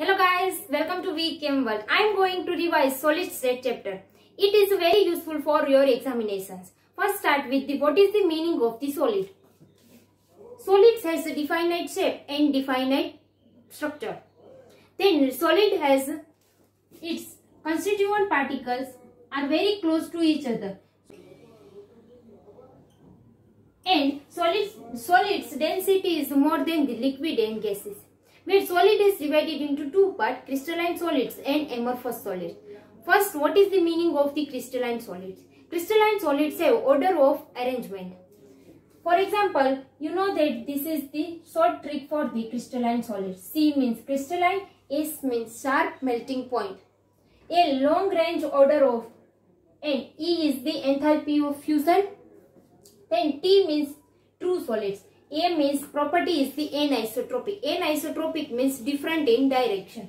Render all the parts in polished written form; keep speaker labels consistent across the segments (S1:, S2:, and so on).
S1: Hello guys, welcome to VChem World. I am going to revise solid state chapter. It is very useful for your examinations. First start with what is the meaning of the solid. Solids has a definite shape and definite structure. Then solid has its constituent particles are very close to each other. And solids density is more than the liquid and gases. Where solid is divided into two parts, crystalline solids and amorphous solids. First, what is the meaning of the crystalline solids? Crystalline solids have order of arrangement. For example, you know that this is the short trick for the crystalline solids. C means crystalline, S means sharp melting point. A long range order of, and E is the enthalpy of fusion. Then T means true solids. A means property is the anisotropic. Anisotropic means different in direction.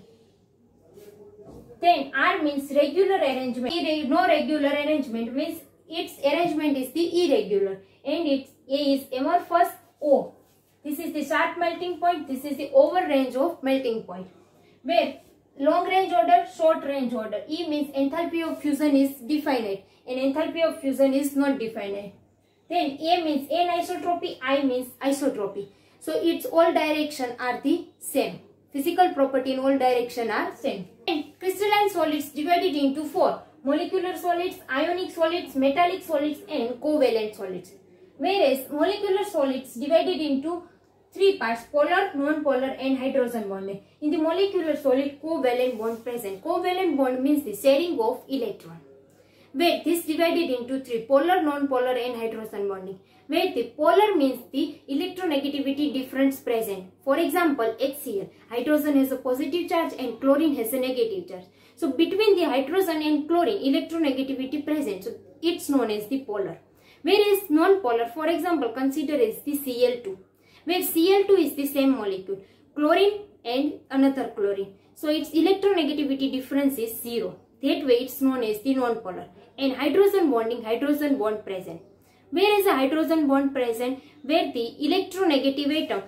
S1: Then R means regular arrangement. No regular arrangement means its arrangement is the irregular. And its A is amorphous. O. This is the sharp melting point. This is the over range of melting point. Where long range order, short range order. E means enthalpy of fusion is definite and enthalpy of fusion is not definite. Then A means anisotropy, I means isotropy. So its all direction are the same. Physical property in all direction are same. And crystalline solids divided into four: molecular solids, ionic solids, metallic solids and covalent solids. Whereas molecular solids divided into three parts: polar, non-polar and hydrogen bonded. In the molecular solid, covalent bond present. Covalent bond means the sharing of electron. Where this divided into three: polar, non-polar and hydrogen bonding. Where the polar means the electronegativity difference present. For example, HCl, hydrogen has a positive charge and chlorine has a negative charge. So between the hydrogen and chlorine, electronegativity present. So it's known as the polar. Whereas non-polar, for example, consider as the Cl2. Where Cl2 is the same molecule, chlorine and another chlorine. So its electronegativity difference is 0. That way it's known as the non-polar. And hydrogen bonding, hydrogen bond present. Where is a hydrogen bond present? Where the electronegative atom.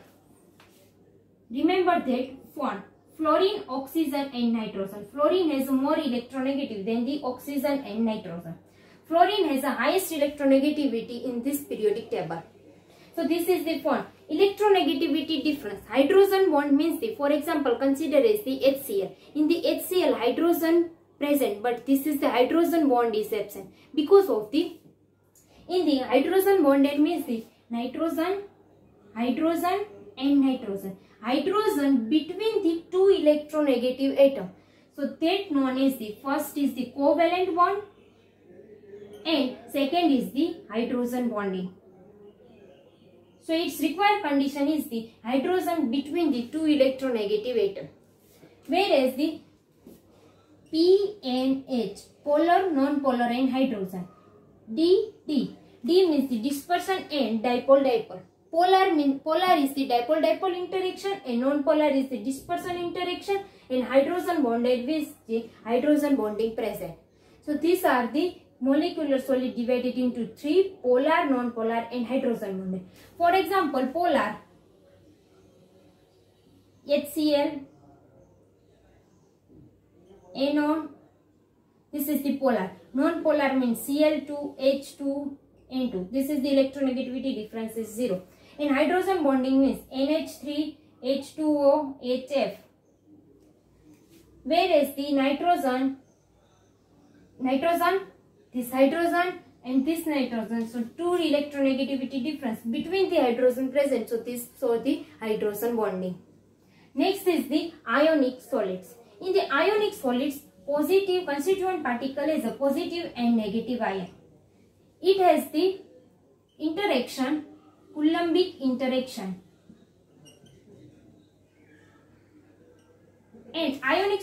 S1: Remember that one: fluorine, oxygen and nitrogen. Fluorine has more electronegative than the oxygen and nitrogen. Fluorine has the highest electronegativity in this periodic table. So this is the one. Electronegativity difference. Hydrogen bond means the, for example, consider as the HCl. In the HCl, hydrogen present, but this is the hydrogen bond is absent because of the, in the hydrogen bonded means the nitrogen, hydrogen and nitrogen. Hydrogen between the two electronegative atoms. So that known as the, first is the covalent bond and second is the hydrogen bonding. So its required condition is the hydrogen between the two electronegative atoms. Whereas the P and H, polar, non-polar and hydrogen. D means the dispersion and dipole-dipole. Polar is the dipole-dipole interaction and non-polar is the dispersion interaction, and hydrogen bonded with the hydrogen bonding present. So these are the molecular solid divided into three: polar, non-polar and hydrogen bonded. For example, polar, HCl, anon, this is the polar. Non-polar means Cl2, H2, N2. This is the electronegativity difference is 0. And hydrogen bonding means NH3, H2O, HF. Whereas the nitrogen, this hydrogen and this nitrogen. So two electronegativity difference between the hydrogen present. So this shows the hydrogen bonding. Next is the ionic solids. In the ionic solids, positive constituent particle is a positive and negative ion. It has the interaction, Coulombic interaction. And ionic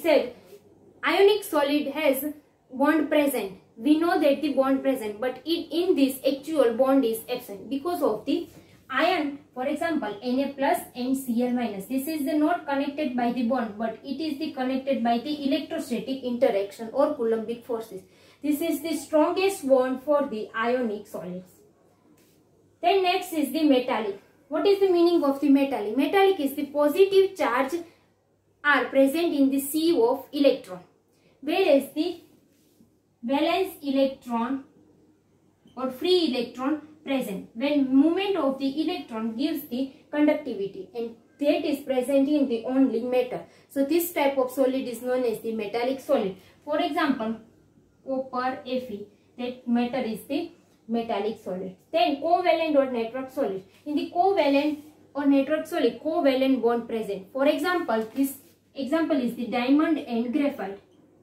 S1: solid has bond present. We know that the bond present, but in this actual bond is absent because of the ion. For example, Na plus and Cl minus. This is the not connected by the bond, but it is the connected by the electrostatic interaction or Coulombic forces. This is the strongest bond for the ionic solids. Then next is the metallic. What is the meaning of the metallic? Metallic is the positive charge are present in the sea of electron, whereas the valence electron or free electron present when movement of the electron gives the conductivity, and that is present in the only metal. So this type of solid is known as the metallic solid. For example, copper, Fe, that matter is the metallic solid. Then covalent or network solid. In the covalent or network solid, covalent bond present. For example, this example is the diamond and graphite.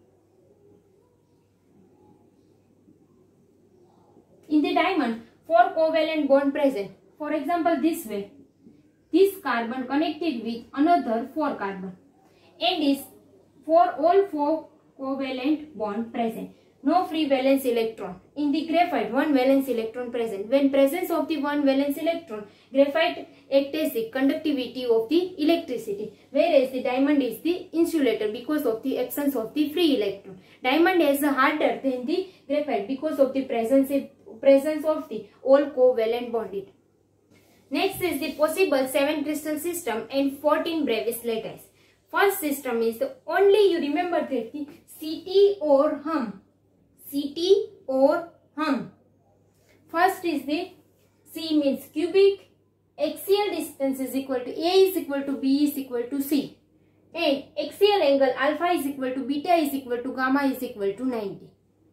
S1: In the diamond, 4 covalent bond present. For example, this way, this carbon connected with another 4 carbon, and is for all 4 covalent bond present. No free valence electron. In the graphite, 1 valence electron present. When presence of the 1 valence electron, graphite acts as the conductivity of the electricity, whereas the diamond is the insulator because of the absence of the free electron. Diamond is harder than the graphite because of the presence of the all covalent bonded. Next is the possible 7 crystal system and 14 Bravais lattice. First system is the only, you remember that the CT or hum. CT or hum. First is the C means cubic. Axial distance is equal to A is equal to B is equal to C. And axial angle alpha is equal to beta is equal to gamma is equal to 90.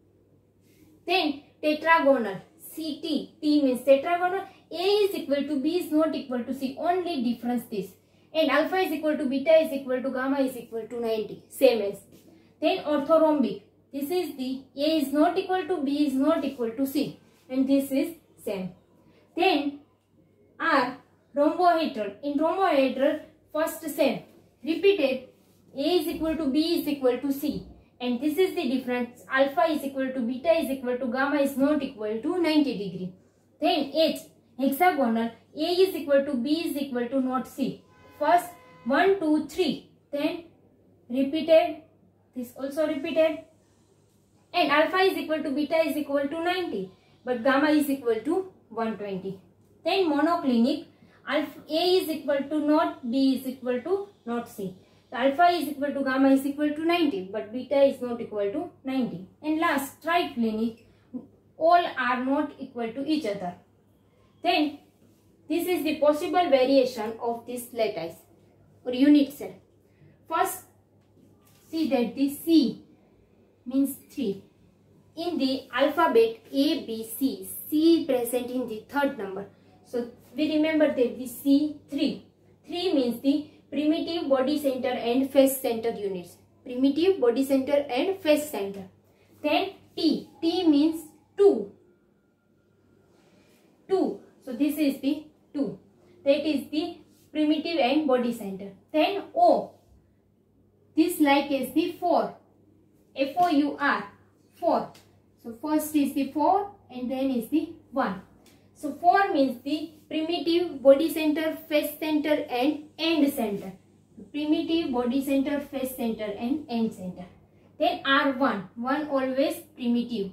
S1: Then tetragonal. CT. T means tetragonal. A is equal to B is not equal to C. Only difference this. And alpha is equal to beta is equal to gamma is equal to 90. Same as. Then orthorhombic. This is the A is not equal to B is not equal to C. And this is same. Then R. Rhombohedral. In rhombohedral, first same. Repeated. A is equal to B is equal to C. And this is the difference. Alpha is equal to beta is equal to gamma is not equal to 90 degree. Then H. Hexagonal. A is equal to B is equal to not C. First 1, 2, 3. Then repeated. This also repeated. And alpha is equal to beta is equal to 90. But gamma is equal to 120. Then monoclinic. Alpha A is equal to not B is equal to not C. The alpha is equal to gamma is equal to 90. But beta is not equal to 90. And last triclinic. All are not equal to each other. Then this is the possible variation of this lattice or unit cell. First, see that the C means 3. In the alphabet A, B, C, C present in the third number. So we remember that the C 3. 3 means the primitive body center and face center units. Primitive body center and face center. Then T. T means 2. 2. So this is the 2. That is the primitive and body center. Then O. This like is the 4. F-O-U-R. 4. So first is the 4 and then is the 1. So 4 means the primitive body center, face center and end center. Primitive body center, face center and end center. Then R1. 1 always primitive.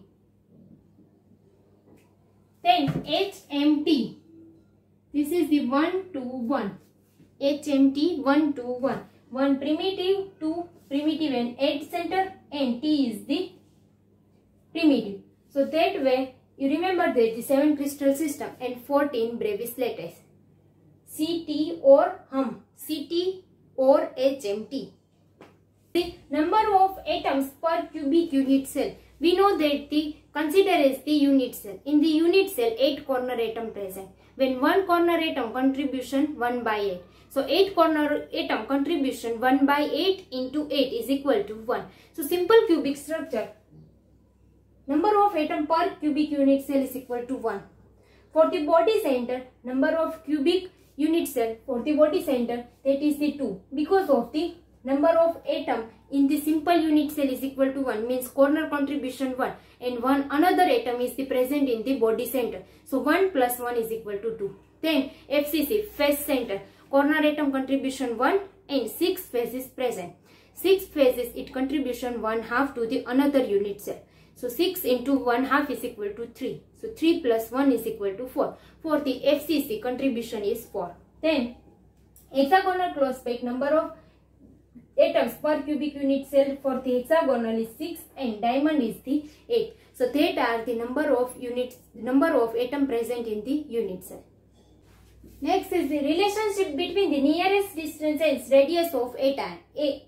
S1: Then HMT. This is the 1, 2, 1. HMT 1, 2, 1. 1 primitive, 2 primitive and end center, and T is the primitive. So that way you remember that the 7 crystal system and 14 Bravais lattice. CT or hum. CT or HMT. The number of atoms per cubic unit cell. We know that the consider as the unit cell. In the unit cell 8 corner atom present. When 1 corner atom contribution 1 by 8. So 8 corner atom contribution 1 by 8 into 8 is equal to 1. So simple cubic structure. Number of atom per cubic unit cell is equal to 1. For the body center, number of cubic unit cell for the body center, that is the 2. Because of the number of atom in the simple unit cell is equal to 1, means corner contribution 1, and one another atom is the present in the body center. So 1 plus 1 is equal to 2. Then FCC, face center, corner atom contribution 1 and 6 phases present. 6 phases, it contribution 1/2 to the another unit cell. So 6 into 1/2 is equal to 3. So 3 plus 1 is equal to 4. For the FCC, contribution is 4. Then hexagonal close pack, number of atoms per cubic unit cell for the hexagonal is 6 and diamond is the 8. So that are the number of atom present in the unit cell. Next is the relationship between the nearest distance and radius of atom.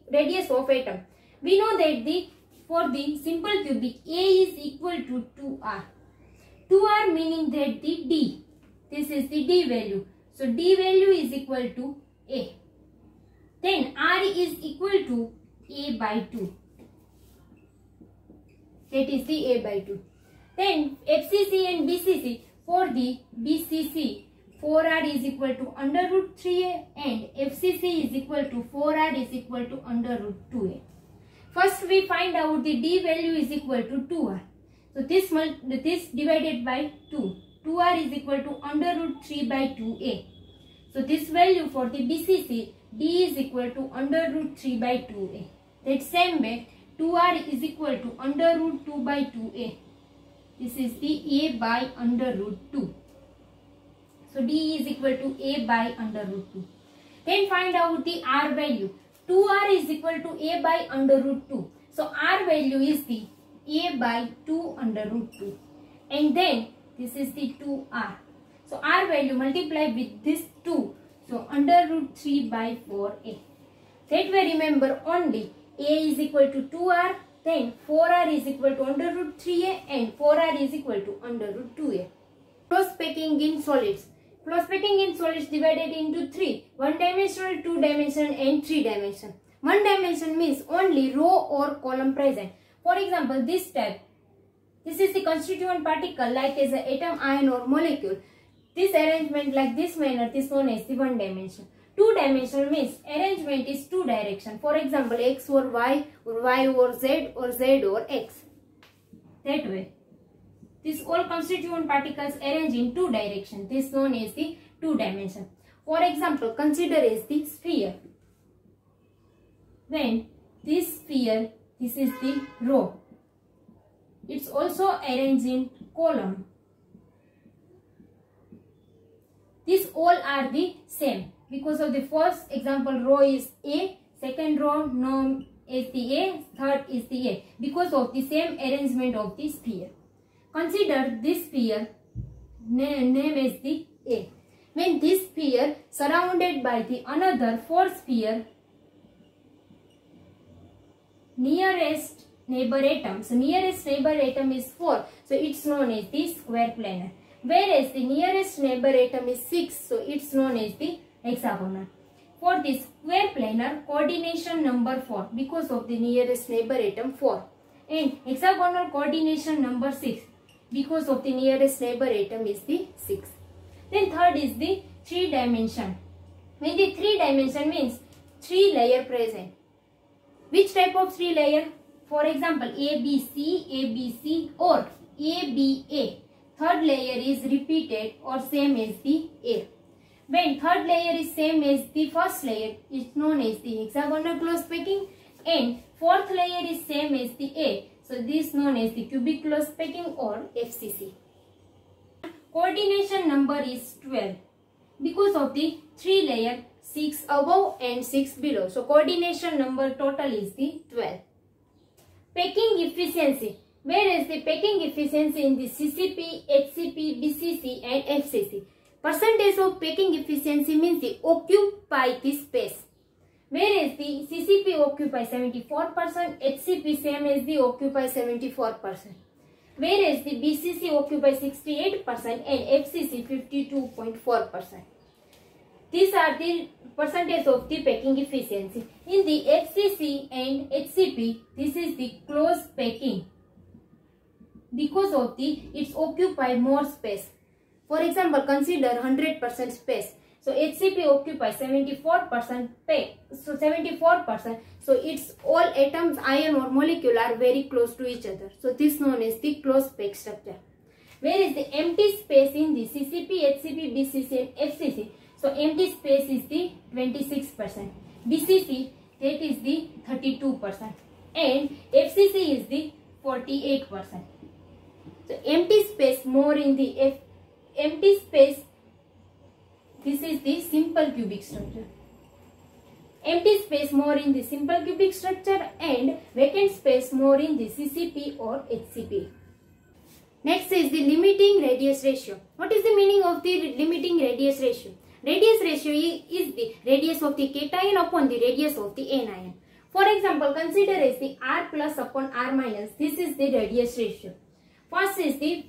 S1: We know that for the simple cubic A is equal to 2r. 2r meaning that the D. This is the D value. So D value is equal to A. Then R is equal to A by 2. That is the A by 2. Then FCC and BCC. For the BCC, 4R is equal to under root 3A and FCC is equal to 4R is equal to under root 2A. First we find out the D value is equal to 2R. So this divided by 2. 2R is equal to under root 3 by 2A. So this value for the BCC, D is equal to under root 3 by 2A. That same way, 2R is equal to under root 2 by 2A. This is the A by under root 2. So D is equal to A by under root 2. Then find out the R value. 2R is equal to A by under root 2. So R value is the A by 2 under root 2. And then this is the 2R. So R value multiply with this 2. So under root 3 by 4A. That way remember only A is equal to 2R. Then 4R is equal to under root 3A and 4R is equal to under root 2A. Close packing in solids. Close packing in solids divided into 3. 1 dimensional, 2 dimensional and 3 dimensional. 1 dimension means only row or column present. For example, this type. This is the constituent particle like as an atom, ion or molecule. This arrangement like this manner is known as the 1 dimension. 2 dimensional means arrangement is 2 direction. For example, X or Y or Z or Z or X. That way. These all constituent particles arrange in 2 direction. This is known as the 2 dimension. For example, consider as the sphere. When this sphere, this is the row. It's also arranged in column. These all are the same. Because of the first example, row is A, second row no is the A, third is the A. Because of the same arrangement of the sphere. Consider this sphere, name as the A. When this sphere surrounded by the another 4 sphere, nearest neighbor atom. So nearest neighbor atom is 4. So it's known as the square planar. Whereas the nearest neighbor atom is 6. So it's known as the hexagonal. For the square planar, coordination number 4 because of the nearest neighbor atom 4. And hexagonal coordination number 6 because of the nearest neighbor atom is the 6. Then third is the 3 dimension. When the 3 dimension means 3 layer present. Which type of 3 layer? For example, ABC or ABA. Third layer is repeated or same as the A. When third layer is same as the first layer, it's known as the hexagonal close packing, and fourth layer is same as the A. So this is known as the cubic close packing or FCC. Coordination number is 12 because of the 3 layer, 6 above and 6 below. So coordination number total is the 12. Packing efficiency. Whereas the packing efficiency in the CCP, HCP, BCC and FCC. Percentage of packing efficiency means the occupy the space. Whereas the CCP occupy 74%, HCP same as the occupy 74%. Whereas the BCC occupy 68% and FCC 52.4%. These are the percentage of the packing efficiency. In the FCC and HCP, this is the close packing. Because of it's occupy more space. For example, consider 100% space. So HCP occupies 74% so 74%. So its all atoms, ion or molecule are very close to each other. So this is known as the close pack structure. Whereas the empty space in the CCP, HCP, BCC and FCC. So empty space is the 26%. BCC that is the 32%. And FCC is the 48%. So empty space more in the empty space. This is the simple cubic structure. empty space more in the simple cubic structure and vacant space more in the CCP or HCP. Next is the limiting radius ratio. What is the meaning of the limiting radius ratio? Radius ratio is the radius of the cation upon the radius of the anion. For example, consider as the R plus upon R minus. This is the radius ratio. First is the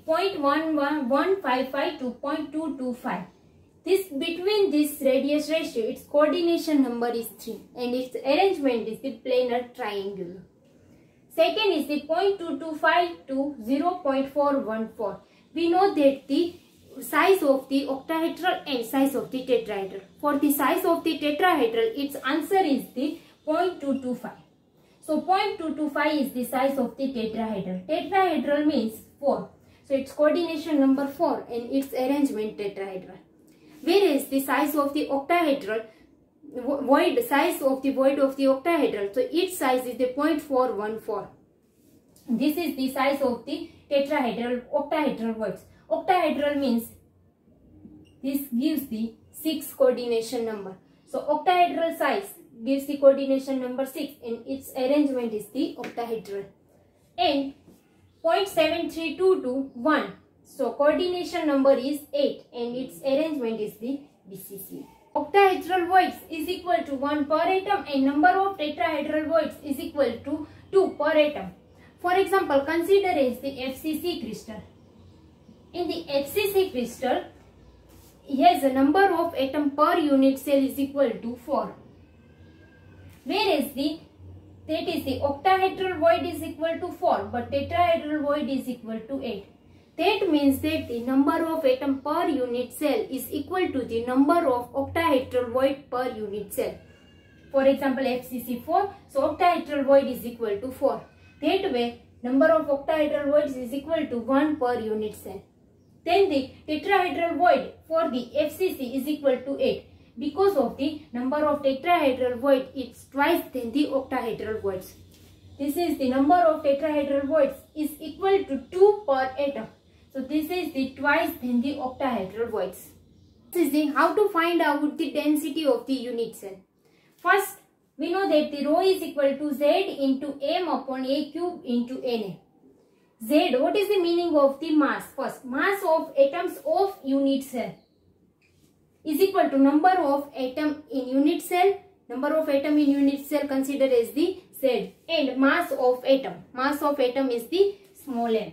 S1: 0.155 to 0.225. Between this radius ratio, its coordination number is 3 and its arrangement is the planar triangular. Second is the 0.225 to 0.414. We know that the size of the octahedral and size of the tetrahedral. For the size of the tetrahedral, its answer is the 0.225. So 0.225 is the size of the tetrahedral. Tetrahedral means 4. So its coordination number 4 and its arrangement tetrahedral. Whereas the size of the octahedral, size of the void of the octahedral, so its size is the 0.414. This is the size of the tetrahedral, octahedral voids. Octahedral means this gives the 6 coordination number. So octahedral size gives the coordination number 6 and its arrangement is the octahedral. And 0.732 to 1. So coordination number is 8 and its arrangement is the BCC. Octahedral voids is equal to 1 per atom and number of tetrahedral voids is equal to 2 per atom. For example, consider as the FCC crystal. In the FCC crystal, yes, the number of atom per unit cell is equal to 4. Whereas the octahedral void is equal to 4 but tetrahedral void is equal to 8. That means that the number of atom per unit cell is equal to the number of octahedral void per unit cell. For example, FCC 4, so octahedral void is equal to 4. That way, number of octahedral voids is equal to 1 per unit cell. Then the tetrahedral void for the FCC is equal to 8. Because of the number of tetrahedral void, it's twice than the octahedral voids. This is the number of tetrahedral voids is equal to 2 per atom. So this is the twice than the octahedral voids. This is the how to find out the density of the unit cell. First, we know that the rho is equal to Z into M upon A cube into Na. Z, what is the meaning of the mass? First, mass of atoms of unit cell is equal to number of atom in unit cell. Number of atom in unit cell considered as the Z and mass of atom. Mass of atom is the small m.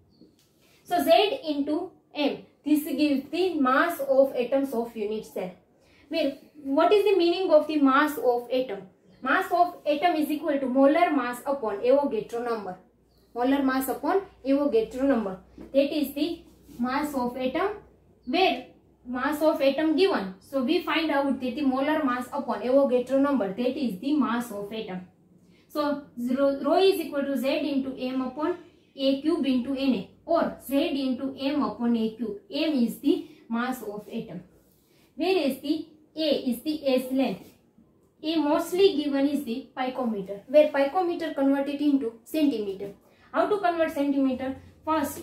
S1: So Z into M. This gives the mass of atoms of unit cell. Well, what is the meaning of the mass of atom? Mass of atom is equal to molar mass upon Avogadro number. Molar mass upon Avogadro number. That is the mass of atom, where mass of atom given. So we find out that the molar mass upon Avogadro number, that is the mass of atom. So rho is equal to Z into M upon A cube into Na, or Z into M upon A cube. M is the mass of atom. Whereas the A is the S length. A mostly given is the picometer, where picometer converted into centimeter. How to convert centimeter? First,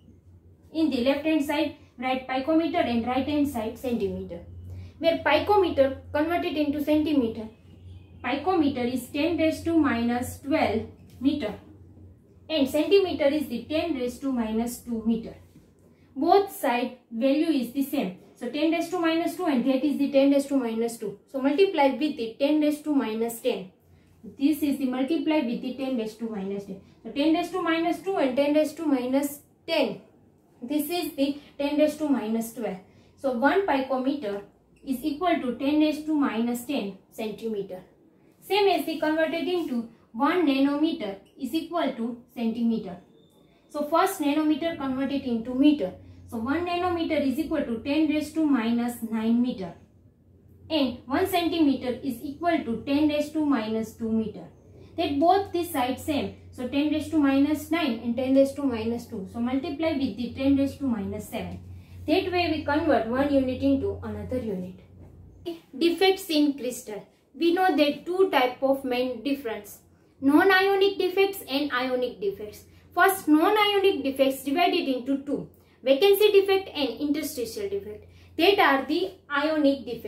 S1: in the left hand side, write picometer and right hand side centimeter. Where picometer converted into centimeter, picometer is 10 raised to minus 12 meter and centimeter is the 10 raised to minus 2 meter. Both side value is the same. So 10 raised to minus 2 and that is the 10 raised to minus 2. So multiply with the 10 raised to minus 10. This is the multiply with the 10 raised to minus 10. So 10 raised to minus 2 and 10 raised to minus 10. This is the 10 raised to minus 12. So 1 picometer is equal to 10 raised to minus 10 centimeter. Same as the converted into 1 nanometer is equal to centimeter. So first nanometer converted into meter. So 1 nanometer is equal to 10 raised to minus 9 meter. And 1 centimeter is equal to 10 raised to minus 2 meter. That both the sides same. So 10 raised to minus 9 and 10 raised to minus 2. So multiply with the 10 raised to minus 7. That way we convert one unit into another unit. Defects in crystal. We know that two types of main difference. Non-ionic defects and ionic defects. First, non-ionic defects divided into two. Vacancy defect and interstitial defect. That are the ionic defect.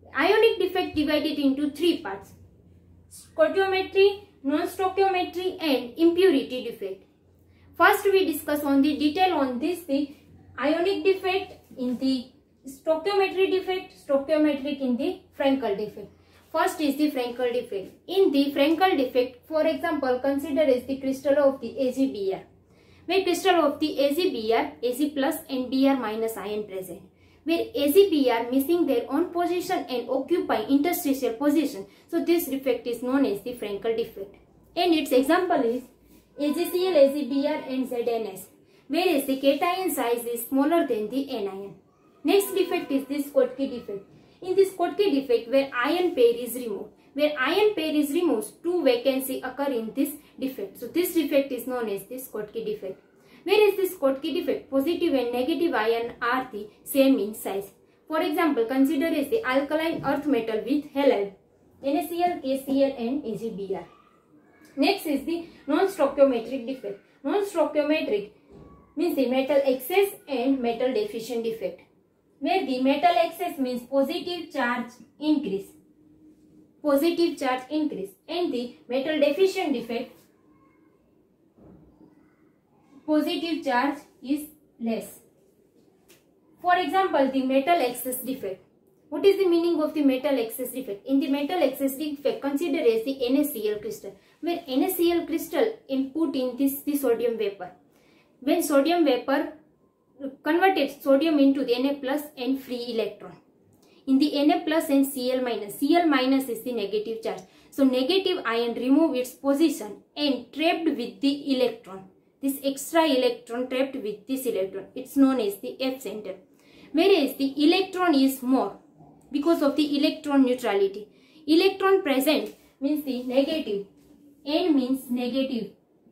S1: Ionic defect divided into three parts: stoichiometry, non-stoichiometry and impurity defect. First we discuss on the detail on this, the ionic defect, in the stoichiometry defect, stoichiometric in the Frankel defect. First is the Frankel defect. In the Frankel defect, for example, consider as the crystal of the AgBr, where crystal of the AgBr, Ag plus and Br minus ion present, where AgBr missing their own position and occupy interstitial position. So this defect is known as the Frankel defect. And its example is AgCl, AgBr and ZnS, whereas the cation size is smaller than the anion. Next defect is the Schottky defect. In this Schottky defect, where ion pair is removed, two vacancy occur in this defect. So this defect is known as the Schottky defect. Whereas this Schottky defect, positive and negative ion are the same in size. For example, consider as the alkaline earth metal with halide, NaCl, KCl and AgBr. Next is the non-stoichiometric defect. Non-stoichiometric means the metal excess and metal deficient defect, where the metal excess means positive charge increase, and the metal deficient defect, positive charge is less. For example, the metal excess defect. What is the meaning of the metal excess defect? In the metal excess defect, consider as the NaCl crystal, where NaCl crystal input in this the sodium vapor. When sodium vapor converted sodium into the Na plus and free electron. In the Na plus and Cl minus is the negative charge. So negative ion remove its position and trapped with the electron. This extra electron trapped with this electron, it's known as the F center. Whereas the electron is more because of the electron neutrality. Electron present means the negative, N means negative.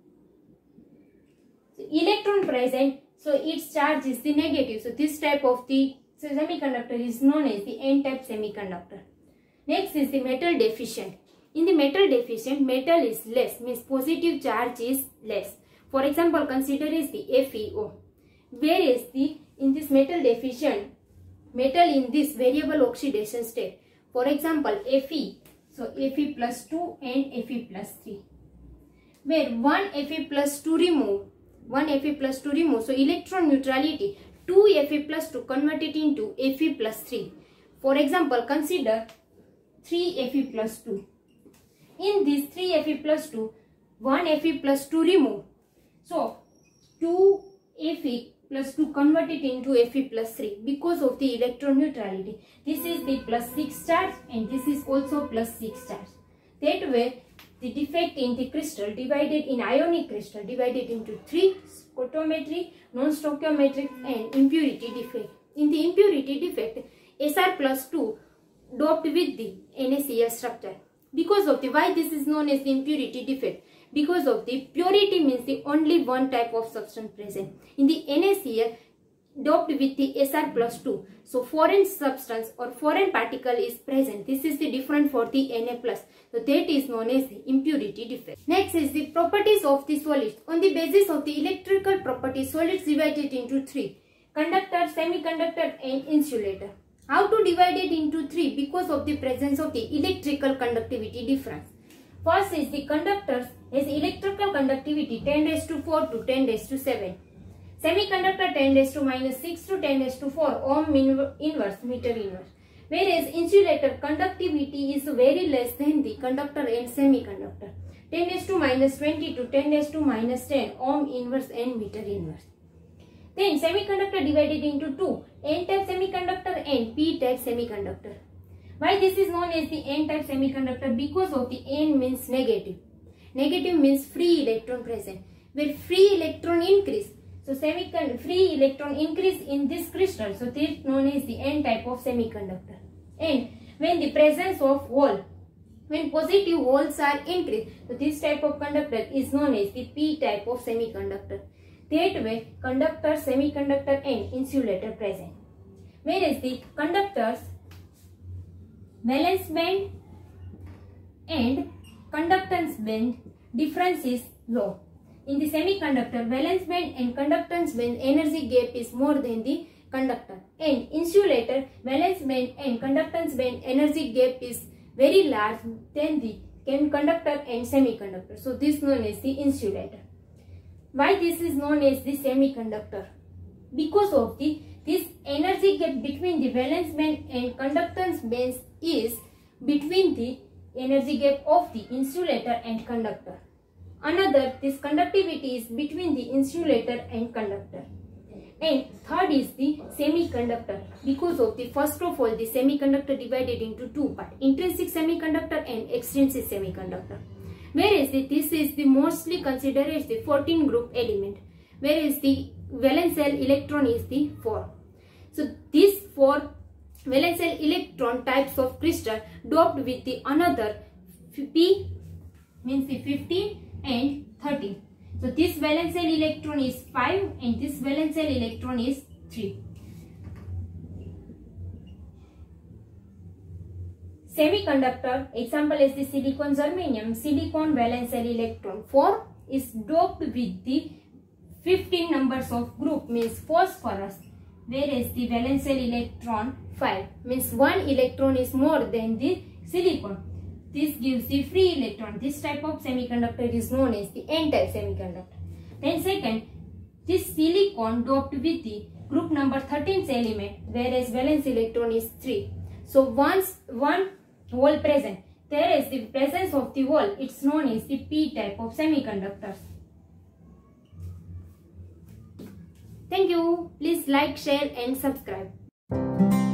S1: So electron present, so its charge is the negative. So this type of the semiconductor is known as the N-type semiconductor. Next is the metal deficient. In the metal deficient, metal is less, means positive charge is less. For example, consider is the FeO. Whereas in this metal deficient, metal in this variable oxidation state. For example, Fe, so Fe plus 2 and Fe plus 3. Where one Fe plus 2 remove, so electron neutrality, 2 Fe plus 2 converted into Fe plus 3. For example, consider 3 Fe plus 2. In this 3 Fe plus 2, 1 Fe plus 2 remove. So 2 Fe plus 2 converted into Fe plus 3 because of the electron neutrality. This is the plus 6 charge and this is also plus 6 charge. That way the defect in the crystal divided in ionic crystal divided into 3: stoichiometry, non-stoichiometric and impurity defect. In the impurity defect, Sr plus 2 doped with the NaCl structure. Because of the why this is known as the impurity defect? Because of the purity means the only one type of substance present. In the NaCl doped with the Sr plus 2. So foreign substance or foreign particle is present. This is the different for the Na plus. So that is known as the impurity defect. Next is the properties of the solids. On the basis of the electrical properties, solids divided into 3: conductor, semiconductor and insulator. How to divide it into 3? Because of the presence of the electrical conductivity difference. First is the conductors has electrical conductivity 10⁴ to 10⁷. Semiconductor 10⁻⁻6 to 10⁴ ohm inverse meter inverse. Whereas insulator conductivity is very less than the conductor and semiconductor, 10⁻20 to 10⁻10 ohm inverse and meter inverse. Then semiconductor divided into 2: N-type semiconductor and P-type semiconductor. Why this is known as the N-type semiconductor? Because of the N means negative. Negative means free electron present. Where free electron increase, so free electron increase in this crystal, so this is known as the N-type of semiconductor. And when the presence of hole, when positive holes are increased, so this type of conductor is known as the P-type of semiconductor. That way, conductor, semiconductor and insulator present. Whereas the conductors, valence band and conductance band difference is low. In the semiconductor, valence band and conductance band energy gap is more than the conductor. And insulator valence band and conductance band energy gap is very large than the conductor and semiconductor. So this is known as the insulator. Why this is known as the semiconductor? Because of this energy gap between the valence band and conductance bands is between the energy gap of the insulator and conductor. Another, this conductivity is between the insulator and conductor. And third is the semiconductor. Because of the first of all, the semiconductor divided into two parts, intrinsic semiconductor and extrinsic semiconductor. Whereas this is the mostly considered as the 14 group element, whereas the valence shell electron is the 4. So these 4 valence shell electron types of crystal doped with the another P means the 15 and 13. So this valence shell electron is 5 and this valence shell electron is 3. Semiconductor example is the silicon germanium. Silicon valence shell electron 4 is doped with the 15 numbers of group means phosphorus, whereas the valence shell electron 5 means 1 electron is more than the silicon. This gives the free electron. This type of semiconductor is known as the n-type semiconductor. Then second, this silicon doped with the group number 13 element, whereas valence electron is 3. So once one hole present, there is the presence of the hole, it's known as the p-type of semiconductors. Thank you. Please like, share and subscribe.